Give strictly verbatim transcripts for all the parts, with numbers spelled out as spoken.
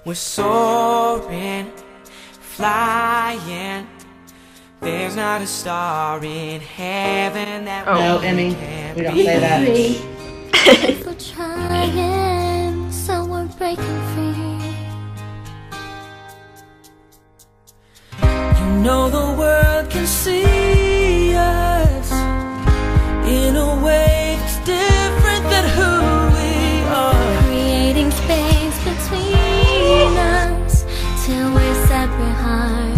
We're soaring, flying. There's not a star in heaven that oh, we no, Emmy, can't we don't say that. We're trying, so we're breaking free. You know the world can see us in a way that's different than who we are. Creating space between us till we're separate hearts.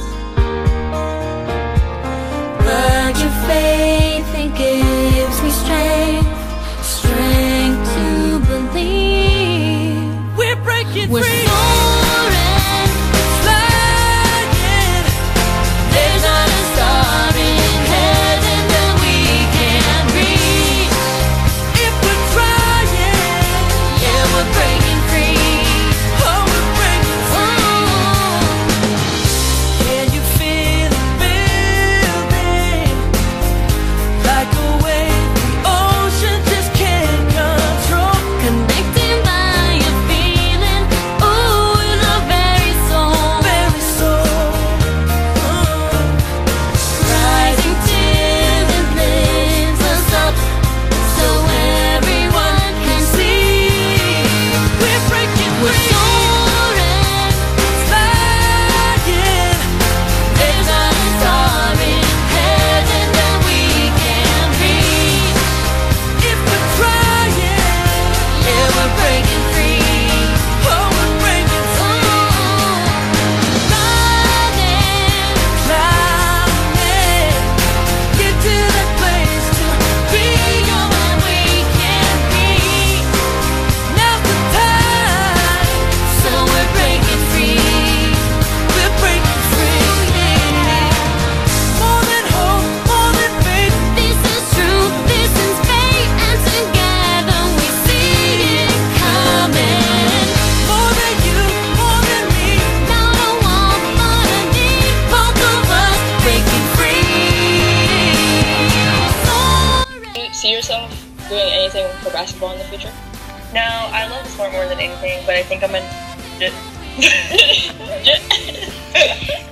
But your faith, it gives me strength, strength to believe. We're breaking We're free. soaring, Flying. there's not a star in heaven that we can't reach. If we're trying, Yeah, we're breaking free. oh, we're breaking free. Can you feel it building? Like a wave the ocean just can't control. Connecting by a feeling, ooh, in our very soul. Very soul. Rising till it lifts us up, so everyone can see. We're breaking We're free. soaring, Flying. there's not a star in heaven that we can't reach. If we're trying, Yeah, we're breaking free. oh, we're breaking free. Rising, Flying. Get to that place to be. go where we can't reach. Now's the time. So we're breaking free. We're breaking free. More than hope, more than faith. This is truth, this is fate, and together we see it coming. More than you, more than me. Now I want more than need, both of us breaking free. Soaring. Do you see yourself doing anything for basketball in the future? No, I love the sport more than anything, but I think I'm in.